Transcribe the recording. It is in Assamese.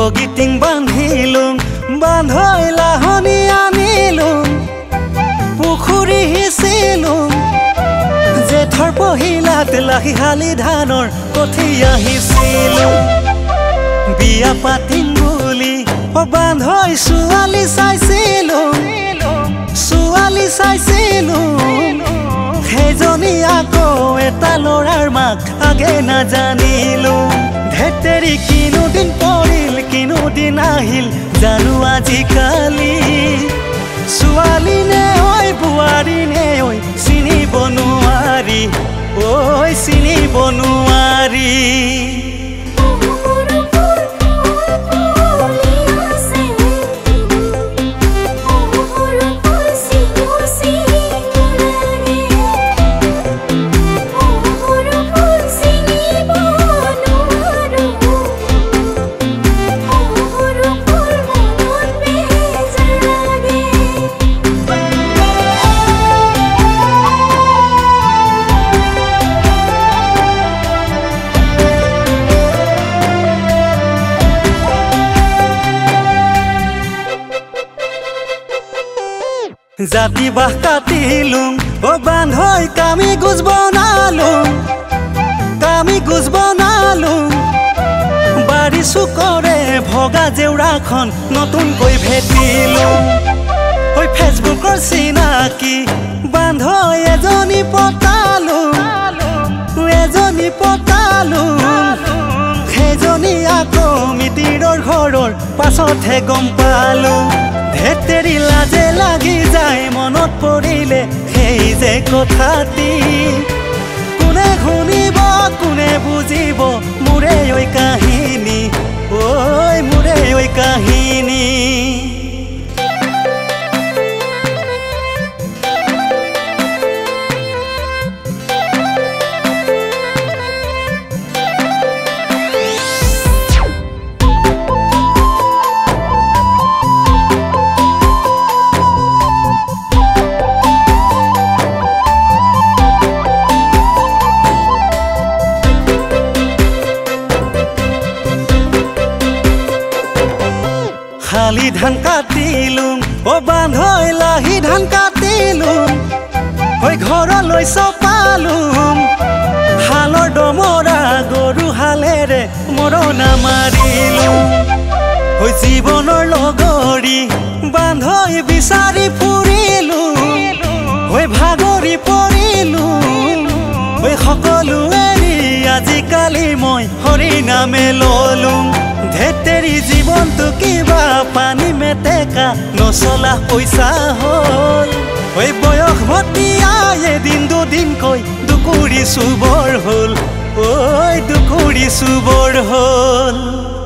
গীতিং বান্ধিলুং বান্ধৈ লাহনি আনিলুং পুখুৰী সিঁচিলুং জেঠৰ পহিলাত লাহি হালি ধানৰ কঠীয়া সিঁচিলুং বিয়া পাতিম বুলি বান্ধৈ ছোৱালী চাইছিলুং সেইজনী আকৌ এটা ল'ৰাৰ মাক আগে নাজানিলুং ধেতেৰি কিনো দিন পৰিল কিনো দিন আহিল জানো আজিকালি ছোৱালী নে ঐ বোৱাৰী নে ঐ চিনিব নোৱাৰি ঐ চিনিব নোৱাৰি জাতি বাহ কাটিলুং বান্ধৈ কামি গুজ বনালুং বাৰী চুকৰে ভগা জেউৰাখন নতুনকৈ ভেটিলুং ফেচবুকৰ চিনাকি বান্ধৈ এজনী পতালুং সেইজনী আকৌ মিতিৰৰ ঘৰৰ পাছতহে গম পালুং ধেতেৰি লাজে লাগি যায় মনত পৰিলে সেই যে কথাটি কোনে শুনিব কোনে বুজিব মোৰে ঐ কাহিনী ঐ মোৰে ঐ কাহিনী শালি ধান কাটিলুং বান্ধৈ লাহি ধান কাটিলুং ঘৰলৈ চপালুং হালৰ ডমৰা গৰু হালেৰে মৰণা মাৰিলুং জীৱনৰ লগৰী বান্ধৈ বিচাৰি ফুৰিলুং ভাগৰি পৰিলুং সকলো এৰি আজিকালি মই হৰি নামে ললুং ধেতেৰি জীৱনটো কিবা পানী মেটেকা নচলা পইচা হ'ল বয়স ভটিয়া এদিন দুদিনকৈ দুকুৰি চুবৰ হ'ল দুকুৰি চুবৰ হ'ল